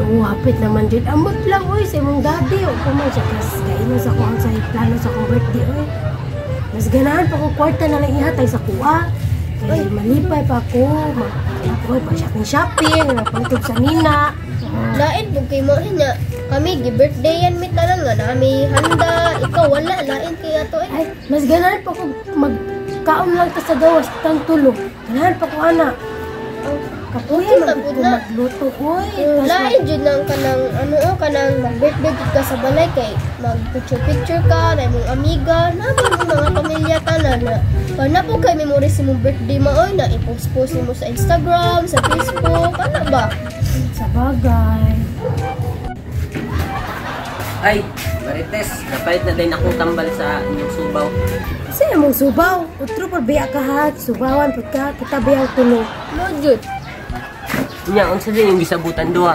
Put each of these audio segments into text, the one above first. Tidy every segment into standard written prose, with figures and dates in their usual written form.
Oo, hapit naman dyan. Amot lang, oy, sa imong daddy. O kung man siya, kaino sa kuha sa plano sa kong birthday, oy. Mas ganahan pa ko kwarta na lang ihatay sa kuha. Kaya malipay pa ako. Pag-shopping, napantog sa nina. Lain po kay mo niya. Kami, gi-birthday yan, may tanan nga nami handa. Ikaw, wala, lain kaya to eh. Ay, mas ganahan pa ko magkaon lang ta sa gawas, tang tulog. Ganahan pa ko, anak. Kapuya, magluto magluto, oy. Lain dyan lang kanang, kanang mag-birthday ka sa balay kay mag-picture-picture ka, na mong amiga, naman mong mga pamilya ka na. Kana po kay memories mong birthday mo, oy, na i-post-post mo sa Instagram, sa Facebook, ano ba? Sa bagay. Ay, Marites, napalit na din akong tambal sa inyong subaw. Kasi mong subaw. Utro pa biya ka ha. Subawan po ka. Kita biyang tunog. Lojud. Nya, unsa din yung gisabutan doha?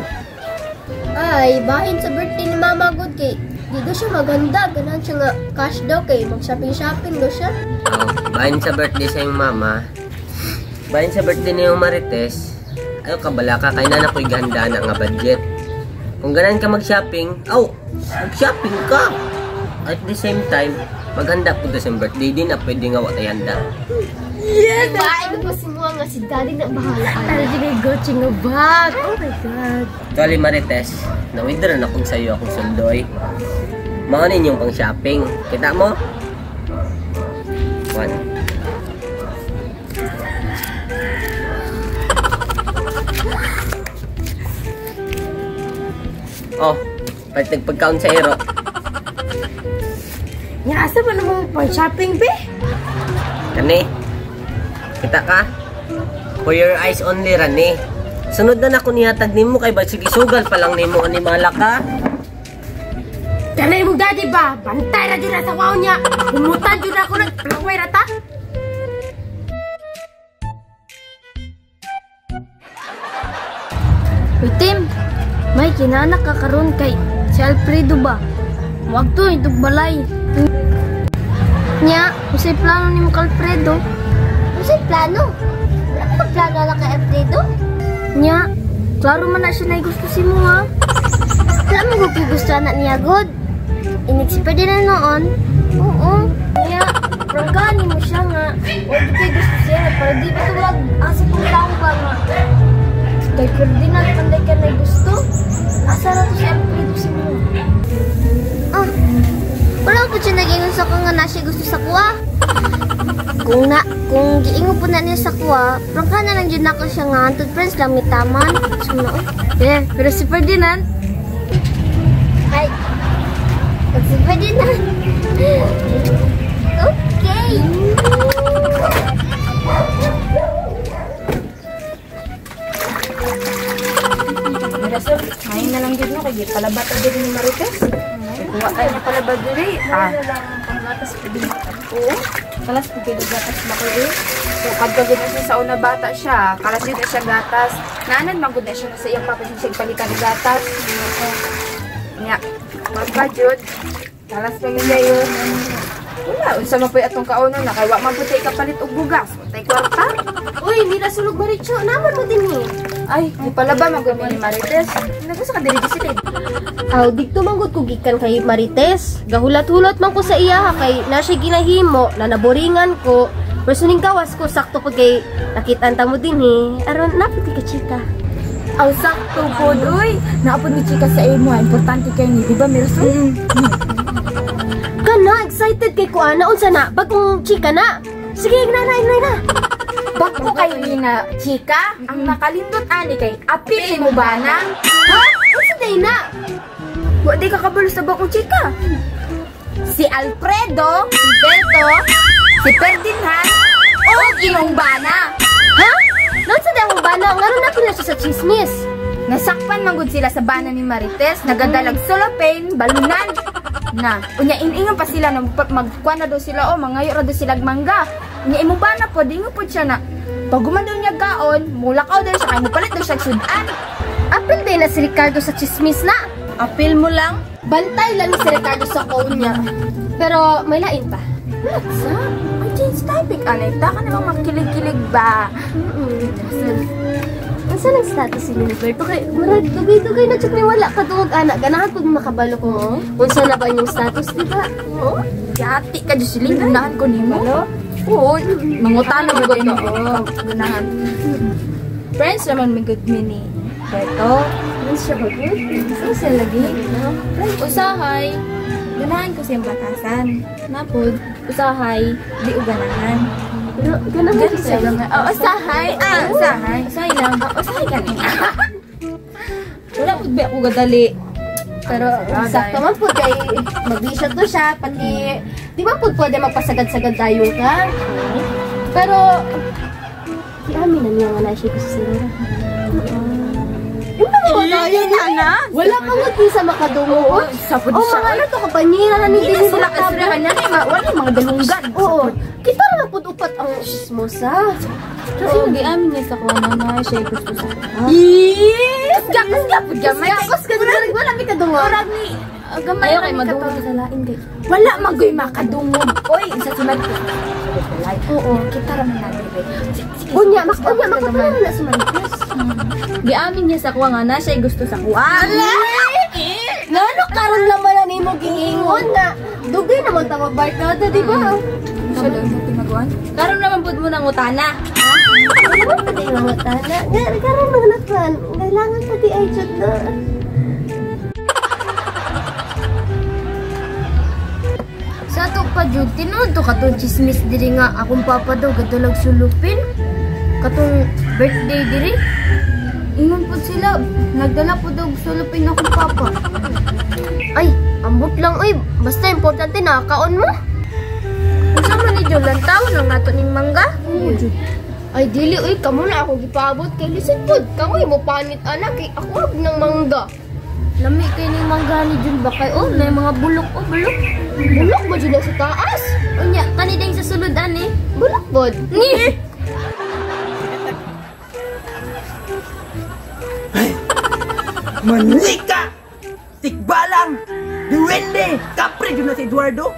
Ay, bahin sa birthday ni Mama Good kay di daw siya maganda. Ganahan siya nga cash daw kay mag-shopping daw siya. Oh, bahin sa birthday sa iyong mama. Bahin sa birthday ni yung Marites. Ayo kabala ka, kay na ko'y ganda na nga budget. Kung ganahan ka mag-shopping, mag-shopping ka. At the same time, maghanda po sa birthday din na pwede nga watay handa. Yes! Bain ko si Mua nga si Daddy na bahala. Ano sige Gucci nga bag? Oh my God. Actually, Marites, na-withdraw na kung sa'yo akong sundoy. Mga ninyong pang shopping. Kita mo? 1. Oh, pagka-count sa hero. Asa ba naman pang shopping, be? Kani, kita ka? For your eyes only, Rani. Sunod na ako nihatag nimo kay ba sige sugal pa lang nimo animala ka. Kanay mong daddy ba? Bantay na dyan sa wow niya. Umutan dyan ako nagplaway rata. Uy, Tim, may kinanak ka karon kay si Alfredo ba? Wag to, itong balay. Nya, usay plano ni mo kay Alfredo? Usay plano? Wala ka plano na kay Alfredo? Nya, klaro man na siya na gusto si mo ha. Wala mo gusto na niya God. Inexpert din na noon. Oo. Nya, prangkani mo siya nga. Huwag kayo gusto siya nga. Para di ba ito mag-asip kong tao ba nga? Dahil Ferdinand, panday ka na gusto. Asa na to si Alfredo si mo? Wala po siya nag-ingon sa kung nga na siya gusto sa kuwa. Kung giingon po na niya sa kuwa, prangka na lang dyan ako siya nga. Antod friends lang, may taman. So na, pero si Ferdinand, ay, pag si Ferdinand, okay. Mirasol, ngayon na lang dyan no, kaya palabat na din ni Marites. Kuha tayo na palabat din Ano lang panggatas pa din. Oo, kalas po kayo gatas na ko eh. So, pagkagod na siya sa una bata siya, kalas din na siya gatas. Naanan, magod na siya na sa iyang papasisig palitan ng gatas. Nga, magpajod. Kalas pa niya yun. Wala, unsa man po atong kauno na, kaya wak man po tayo kapalit og bugas. Tay kwarta. Uy, mira sulog Maricho, naman mo din eh. Ay, di pala ba magumi ni Marites? Nagasa ka diri gisilid. Aw, dito manggod ko gikan kay Marites. Gahulat-hulat man ko sa iya ha, kay na siya ginahimo, na naboringan ko. Pero suning kawas ko, sakto pag kay nakitaan ta mo din eh. Aron, napiti ka chika. Aw, sakto po, uy. Naapod ni chika sa imo, importante kayo ni, di ba, Mirasol? Kana, excited kay ko ana, unsa na, bagong chika na. Sige, ignay na. Bako kayo ni nga, chika, ang nakalindot ani kay apili mo ba na? Ha? Unsa day na? Wa di ka kabalo sa bakong chika. Si Alfredo, si Beto, si Ferdinand, o Ginong Bana. Ha? Nasa day mo ba na? Ngaron na pila siya sa chismis. Nasakpan manggod sila sa bana ni Marites, nagadalag cellophane, balunan. Na, unya iningon pa sila na magkuha na daw sila o mangayo ra daw sila mangga. Unya imo bana po, di nga po siya na. Pag gumandaw niya gaon, mulakaw daw siya, kaya mupalit daw siya sudan. Apil day na si Ricardo sa chismis na. Apil mo lang? Bantay lang si Ricardo sa phone niya. Pero may lain pa. What's up? Ay, change topic, Anay. Ta ka namang makilig-kilig ba? Unsa nang status si Gilberto kay murag dugay-dugay na jud ni wala ka tuog anak ganahan pud makabalo ko mo. Unsa na ba inyong status di ba? Oo. Yati ka dyan siling, gunahan ko ni mo. Oo, mangutano ba din ako? Gunahan. Friends naman may good me ni Berto. Unsa siya ba good? Unsa lagi? Usahay, ganahan ko siyang batasan. Napod, usahay, di o ganahan. Ganahan Ganun siya. Oh, usahay. Usahay. Usahay lang. Usahay ka ni. Wala po ba ako gadali? Pero sakto man po kay mag-bisyo to siya pati di ba po pwede magpasagad-sagad tayo ka? Pero di amin na niya nga na siya gusto sila. Wala pa nga di sa makadungo. Sa po O mga ano to kapanyira na ni Hindi sila kasira kanya ni wala mga dalunggan. Oo. Kita na po upat ang chismosa. Kasi nag-iamin niya sa kuwanan na siya gusto sa Yes! Gakas ka po gamay. Yakos ka na wala mi kadungo. Orag ni gamay kay madungog sa lain kay. Wala magoy makadungog. Oy, isa sunod ko. Oo, kita ra man natin. Unya makapala na si Marites. Giamin niya sa kuwa nga na siya gusto sa kuwa. Ngano karon naman na nimo giingon na dugay naman ta magbarkada di ba? Sa lang sa timaguan. Karon naman pud mo nang utana. Ano pa di nga matana? Karon naman natlan. Kailangan pa di ay jud na. Sa ato pa jud tinuod to katong chismis diri nga akong papa daw gadalag sulupin katong birthday diri. Ingon pud sila nagdala pud og sulupin akong papa. Ay, ambot lang oy, basta importante nakakaon mo. Unsa man ni Jolan taon ang nato ning mangga? Ay dili oy, kamo na ako gipaabot kay lisod pud. Kamoy mo panit anak kay ako ab ng mangga. Lami kay ning mangga ni Jun ba kay oh, may mga bulok oh, bulok. Bulok ba dyan sa taas? Unya, kanidang sa sulod ani. Bulok bod. Ni. Manika! Tikbalang! Duwende! Kapre dyan na si Eduardo!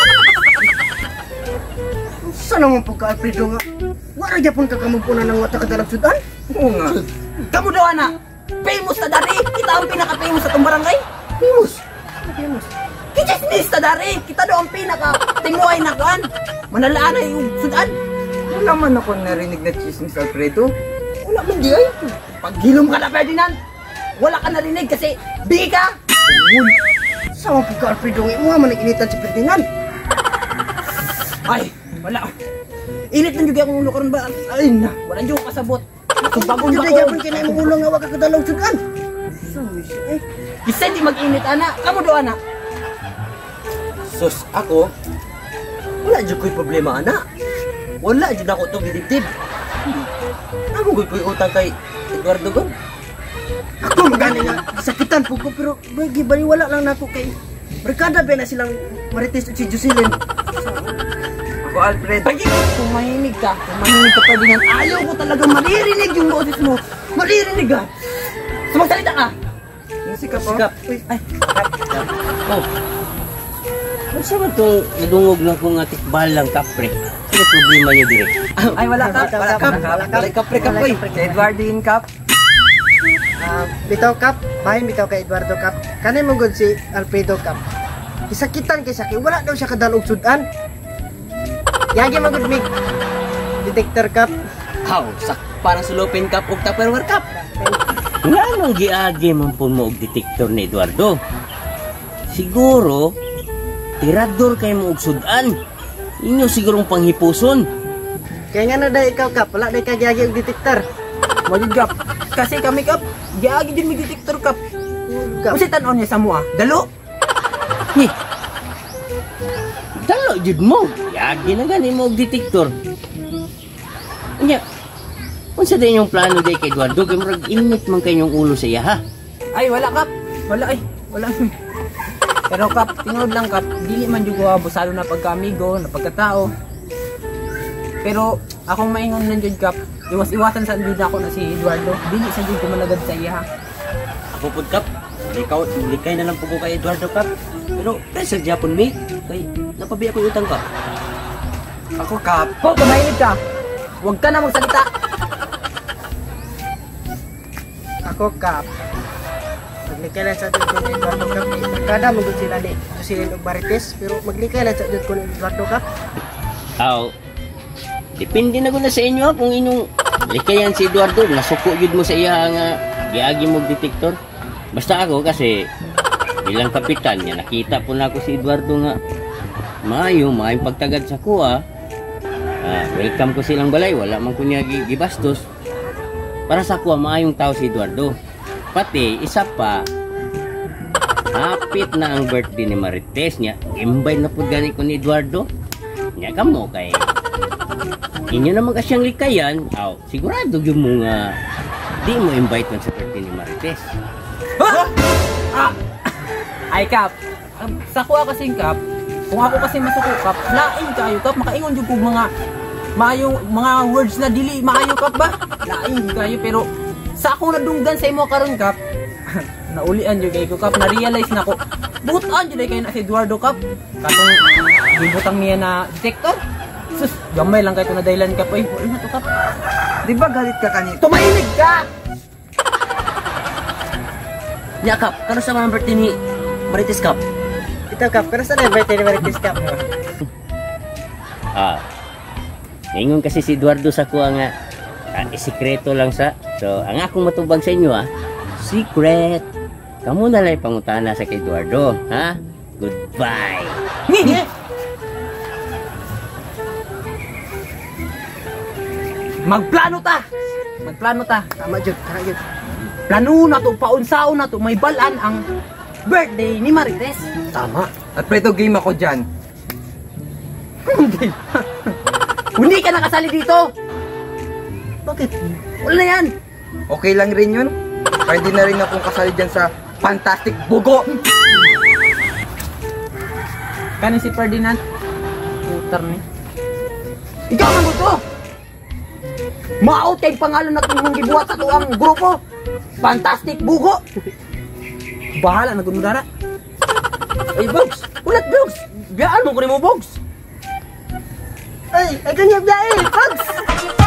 Saan naman pagka-Alfredo nga? Wala dyan pong kakamagpunan ng wata kadalag sudan? Oo nga. Kamu daw anak! Famous na dari! Kita ang pinaka-famous sa itong barangay! Famous! Famous! Kichismis na dari! Kita daw ang pinaka-timuay na kaan! Manalaan na yung sudan! Wala naman ako narinig na chismis, Alfredo. Wala man di ay! Paghilom ka na Ferdinand! Wala ka narinig kasi bigi ka! Sama po ka, Alfredo. Nga man nag-initan si Ferdinand. Ay, wala. Init na juga akong ulo karon ba? Ay na, wala juga kasabot. Bagong bako. Dito kaya na imong ulo nga wag ka kadalaw sudan. Kasi di mag-init ana. Kamu do ana. Sus, ako wala jud ko'y problema ana. Wala jud ako tong gidibdib. Ako ko'y utang kay Eduardo Gon. Ako magani nga sakitan po ko pero bagi bali wala lang nako kay barkada ba na silang Marites at si Jocelyn. Ako Alfred. Ay, kumahinig ka pa din. Ayaw ko talaga maririnig yung boses mo. Maririnig ka. Sumagsalita ka. Sikap po. Sikap. Ay, Oh. Ano siya ba itong nadungog na kung tikbal lang kapre? Ano problema niyo dire? ay wala ka. Wala ka. Wala kapre kapoy. Kay Eduardo in Kap. Bitaw Kap, bahin bitaw kay Eduardo Kap. Kanay mo gud si Alfredo Kap. Isakitan kay sakit, wala daw siya kadalog sudan. Yagi mo gud mig detector Kap. How? Parang sulupin kap o tupperware kap. Nga nang giagi man po mo og detektor ni Eduardo. Siguro, tirador kayo mo og sudan. Inyo sigurong panghipuson. Kaya nga na dahil ikaw Kap, wala dahil kagiyagi og detector. Magig Kap. Kasi kami Kap, giagi din mi detektor Kap. Kap. Kasi tan-on niya sa mua. Dalo. Ni. Dalo jud mo. Yagi na gani mo og detektor. Nya. Unsa din yung plano day kay Eduardo kay murag init man kayong ulo sa iya ha? Ay wala Kap. Wala ay. Wala. Pero Kap, tingod lang Kap, dili man jud ko abusado na pagka-amigo, na pagkatao. Pero akong maingon nan jud Kap, iwas-iwasan sa jud ako na si Eduardo. Dili sa jud ko malagad sa iya ha. Ako pud kap. Ikaw likay na lang po ko kay Eduardo kap. Pero pressure Japon mi kay napabiya ko utang ka. Ako Kap. Po, kumainit ka. Huwag ka na magsalita. ako, Kap. Maglikay lang sa dun ko ni Eduardo, Kap. Kada magod sila ni Jocelyn ug Marites, pero maglikay lang sa dun ko ni Eduardo, Kap. Aw, depende na ko na sa inyo kung inyong likayan si Eduardo. Nasuko yun mo sa iya nga giagi mo detektor. Basta ako kasi bilang kapitan niya, nakita po na ako si Eduardo nga maayong pagtagad sa kuha. Welcome ko silang balay, wala man ko niya gibastos. Para sa kuha, maayong tao si Eduardo. Pati, isa pa, hapit na ang birthday ni Marites niya. Imbay na po gani ko ni Eduardo. Nya kamo kay inyo naman kasyang likayan. Sigurado yung mga di mo invite man sa birthday ni Marites. Ay, Kap. Sa kuha kasing, Kap, kung ako kasi masuko, Kap, laing kayo, Kap, makaingon yung kung mga mga words na dili maayo, Kap, ba? Laing kayo, pero sa akong nadunggan sa imo karon, Kap, naulian yung kayo, Kap, na-realize na ko, butan dyan kayo na si Eduardo, Kap, katong gibutang niya na detektor. Sus, gamay lang kayo na dahilan, Kap, ay, wala na to, Kap. Di ba galit ka kanina? Tumahimik ka! Nya Kap, kano sa mga birthday ni Marites, Kap? Ito, Kap, pero saan na birthday ni Marites, Kap? Ngayon kasi si Eduardo sa kuha nga isikreto lang sa. So, ang akong matubag sa inyo secret. Kamu na lang pangutana sa kay Eduardo, ha? Goodbye. Magplano ta! Tama, Jud. Tara, Jud. Plano na to, paunsaon na to, may balan ang birthday ni Marites. Tama. At preto game ako dyan. Hindi ka nakasali dito. Bakit? Wala na yan. Okay lang rin yun. Pwede na rin akong kasali dyan sa Fantastic Bugo. Kanin si Ferdinand. Putar ni. Ikaw ang gusto. Maot kay pangalan na itong gibuhat sa tuang grupo. Fantastic Bugo. Bahala na gumudara. Ay, Bogs. Ulat, Bogs. Biyaan mo ko ni mo, Bogs. Ay, ganyan biyahe, Bugs!